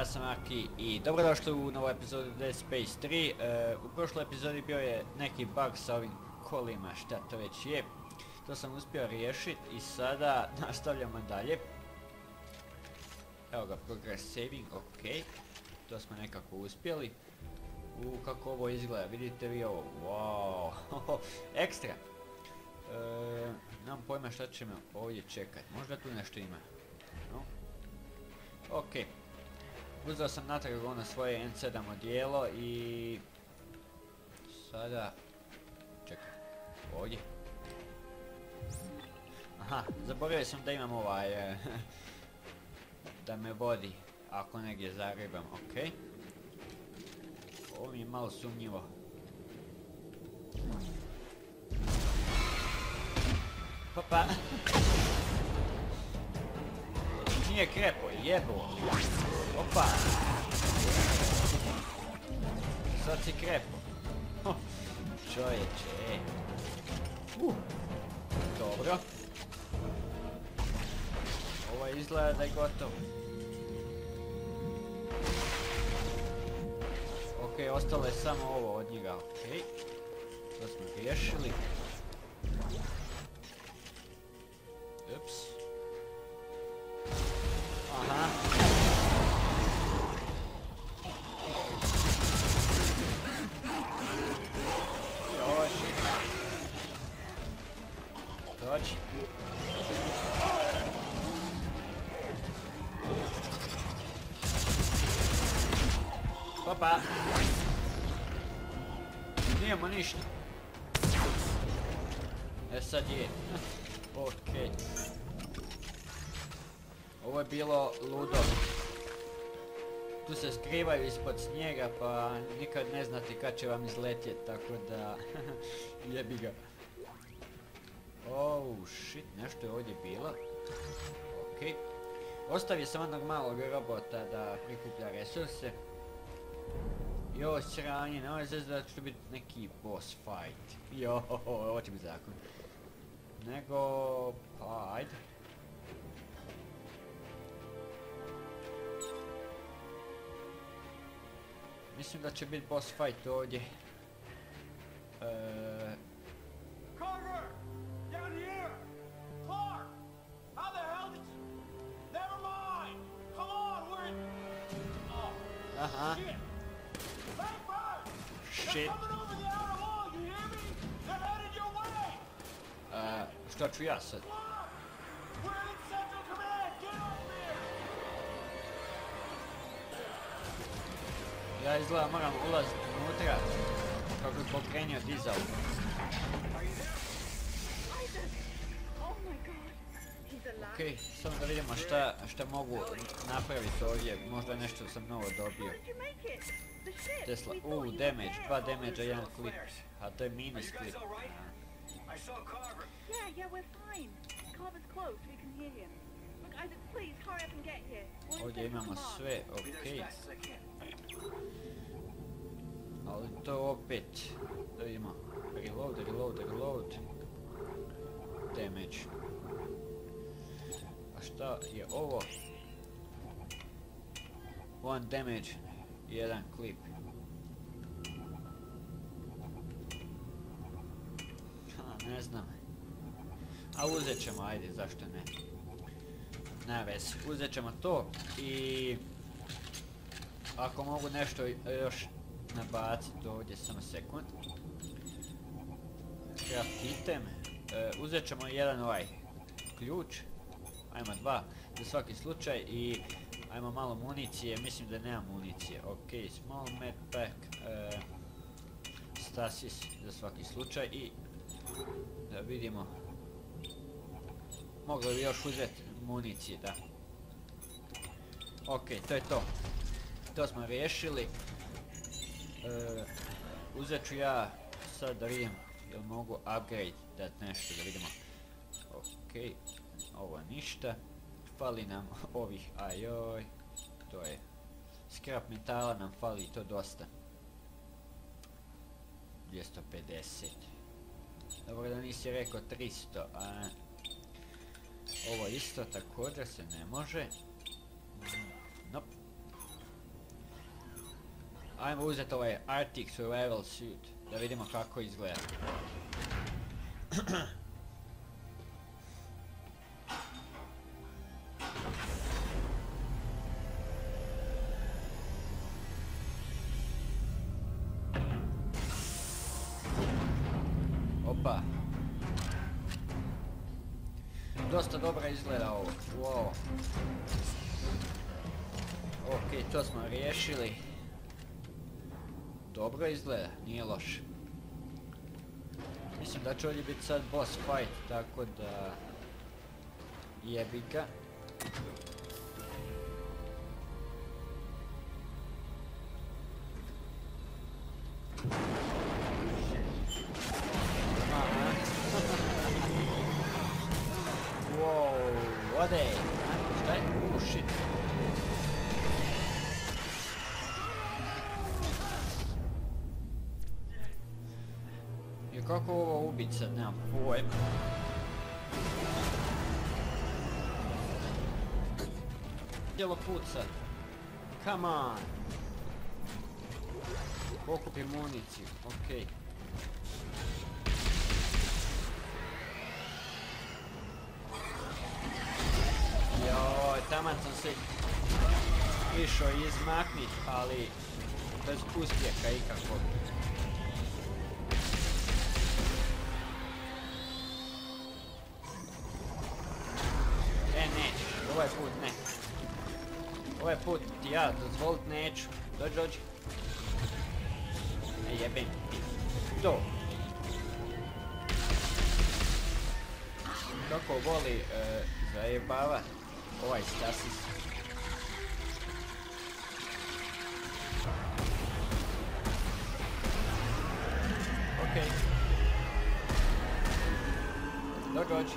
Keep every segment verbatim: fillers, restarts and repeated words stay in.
sam Aki i dobrodošli u novu epizodu Dead Space tri. E, u prošloj epizodi bio je neki bug sa ovim kolima, šta to već je. To sam uspio riješiti i sada nastavljamo dalje. Evo ga, progress saving, ok. To smo nekako uspjeli. U, kako ovo izgleda, vidite vi ovo, wow, ekstra. E, nemam pojma šta ćemo ovdje čekati, možda tu nešto ima. No. Ok. Uzeo sam natrag ono svoje N sedam odijelo i... Sada... Čekaj, ovdje. Aha, zaboravio sam da imam ovaj... da me vodi ako negdje zaribam, ok. Ovo mi je malo sumnjivo. Hopa! Nije krepo, jebo! Opa! Sad si krepo. Ho, čovječe, ej. Uh, dobro. Ovo izgleda da je gotovo. Ok, ostalo je samo ovo od njega, ok. To smo riješili. Ups. Aha. Dođi. Dođi. Opa. Nijemo ništa. E sad je. Okej. Ovo je bilo ludo. Tu se skrivaju ispod snijega pa nikad ne znate kad će vam izletjeti, tako da jebi ga. Oh shit, nešto je ovdje bilo. Ok. Ostavio sam onog malog robota da prikuplja resurse. I ovo sranje, ne može da će biti neki boss fight. Jo, ovo će biti zakon. Nego, pa ajde. Mislim da će biti boss fight ovdje. Eee... Carter! Down here! Clark! How the hell did you... Never mind! Come on, we're in... Oh, Aha. shit! Blackbird! Shit. They're coming over the outer wall, you hear me? They're headed your way! Eee, šta ću ja sad? Clark! We're in Central Command! Get up there! Ja izgleda moram ulaziti unutra kako bi pokrenio dizal. Ok, samo da vidimo šta, šta mogu napraviti ovdje, možda nešto sam novo dobio. Tesla, uuu, damage, dva damage-a, jedan klip, a to je minus klip. Ovdje imamo sve, ok. Ali to opet, da vidimo, reload, reload, reload, damage. A šta je ovo? One damage, jedan klip. Ha, ne znam. A uzet ćemo, ajde, zašto ne? Ne vez, uzet ćemo to i... Ako mogu nešto još nabaciti ovdje, samo sekund. Craft item. E, uzet ćemo jedan ovaj ključ. Ajmo dva za svaki slučaj i ajmo malo municije, mislim da nema municije. Ok, small med pack, e, stasis za svaki slučaj i da vidimo. Mogli bi još uzeti municije, da. Ok, to je to. To smo riješili. E, uzet ću ja sad da vidim jel mogu upgrade dat nešto, da vidimo. Ok, ovo ništa. Fali nam ovih, ajoj, to je scrap metala, nam fali to dosta. dvjesto pedeset. Dobro da nisi rekao tristo, a ovo isto također se ne može. Nope. Ajmo uzeti ovaj Arctic Survival Suit, da vidimo kako izgleda. Opa. Dosta dobro izgleda ovo. Wow. Ok, to smo riješili. Dobro izgleda, nije loše. Mislim da će ovdje biti sad boss fight, tako da... jebi ga. Wow, ode! Šta je? Oh shit! I kako ovo ubit sad, nemam pojma. Htjelo puca. Come on! Pokupi municiju, okej. Okay. Joj, taman sam se išao izmaknit, ali bez uspjeha ikakvog. E, nećeš, ovaj put ne. Ovaj put ti ja dozvolit neću. Dođi, dođi. E, jebem ti. To. Kako voli e, zajebavat ovaj stasis. Okej. Okay. Dođi, dođi.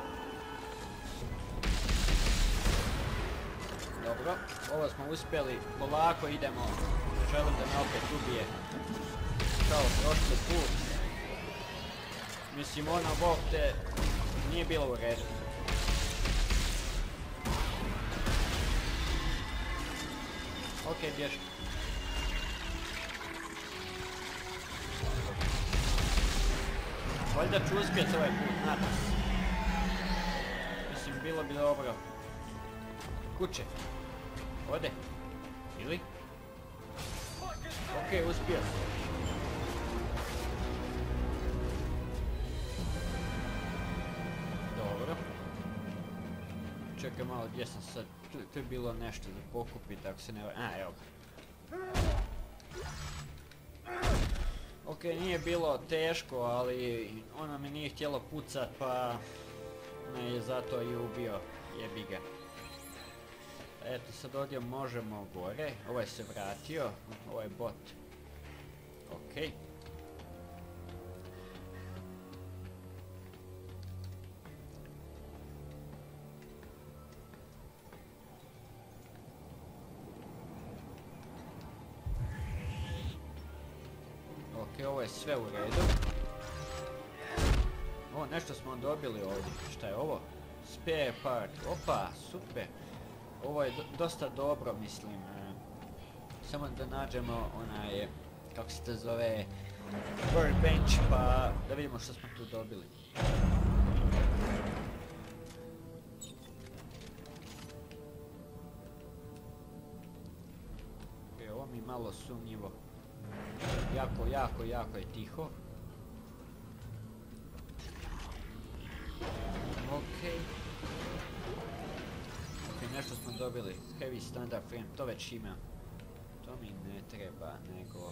Dobro, ovo smo uspjeli, polako idemo, želim da me opet ubije, kao prošli put. Mislim, ono, bog te, nije bilo u redu. Okej, okay, bježi. Valjda ću uspjeti ovaj put, nadam se. Mislim, bilo bi dobro. Kuće. Ode. Ili? Okej, okay, uspio. Dobro. Čekaj malo, gdje sam sad? Tu, tu je bilo nešto za pokupiti, ako se ne... A, evo ga. Okej, okay, nije bilo teško, ali ono mi nije htjelo pucat, pa... me je zato i ubio. Jebi ga. Eto, sad ovdje možemo gore. Ovaj se vratio. Ovaj bot. Okej. Okej, ovo je sve u redu. O, nešto smo dobili ovdje. Šta je ovo? Spare part. Opa, super. Ovo je do, dosta dobro, mislim. E, samo da nađemo onaj, kako se to zove, workbench, pa da vidimo što smo tu dobili. E, ovo mi malo sumnjivo. Jako, jako, jako je tiho. Okej. Nešto smo dobili, heavy standard frame, to već ima. To mi ne treba, nego...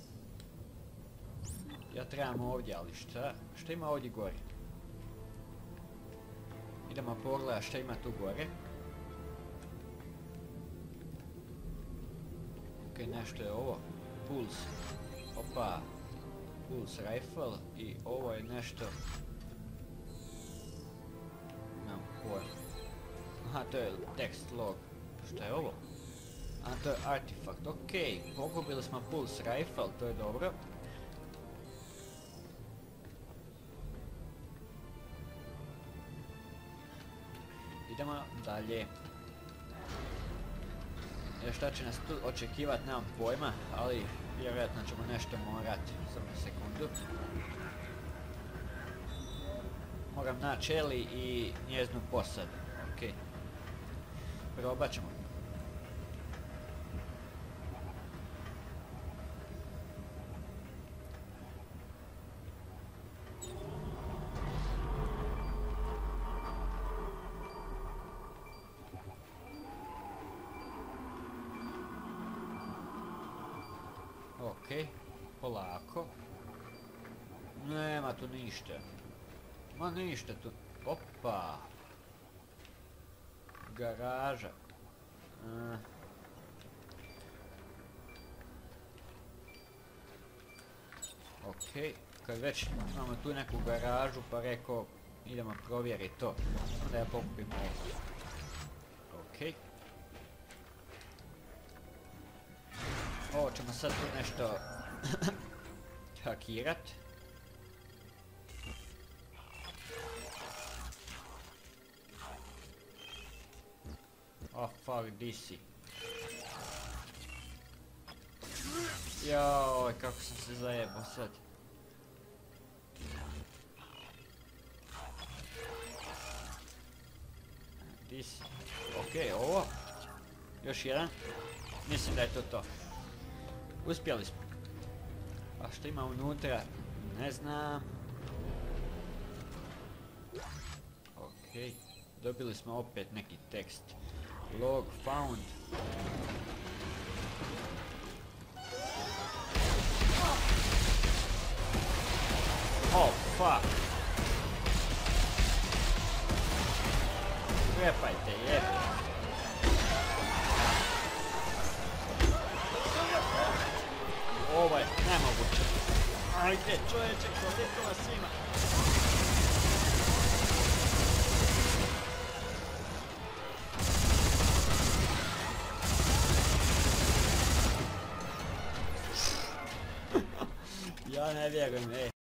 Ja trebam ovdje, ali šta? Šta ima ovdje gore? Idemo pogledati šta ima tu gore. Ok, nešto je ovo. Pulse. Opa. Pulse rifle. I ovo je nešto... Nemam pojma. Aha, to je text log. Šta je ovo? A, to je artifact. Okej, okay. Pokupili smo pulse rifle, to je dobro. Idemo dalje. Jer šta će nas tu očekivati, nemam pojma, ali vjerojatno ćemo nešto morati. Samo sekundu. Moram naći Eli i njeznu posadu. Ok. Probat ćemo. Ok, polako. Nema tu ništa. Ma ništa tu. Opa. Garaža. Uh. Ok, kad već imamo tu neku garažu pa rekao idemo provjeriti to. Onda ja pokupim ovo. Ok. Ovo ćemo sad tu nešto hakirat. Oh fuck, di si? Joj, kako sam se zajebao sad. Di si? Ok, ovo. Još jedan. Mislim da je to to. Uspjeli smo. A što ima unutra? Ne znam. Ok. Dobili smo opet neki tekst. Log found. Oh fuck. Repajte, jebe. Ovo je nemoguće. Ajde čovječe, koliko vas ima. Ja ne vjerujem, ej.